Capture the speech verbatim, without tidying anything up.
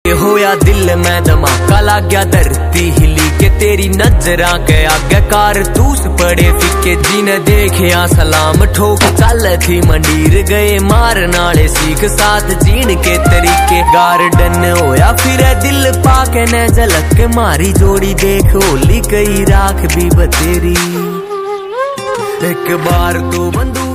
होया दिल में धमाका लग गया, धरती हिली के तेरी नजरा के आगे कारतूस पड़े फिके। जिन्हें देखिया सलाम ठोक चल थी मंडीर गए मार नाले सीख साथ जीण के तरीके। गार्डन होया फिर दिल पाके न झलक के मारी जोड़ी देख होली कई राख भी बतेरी। एक बार तो बंदूक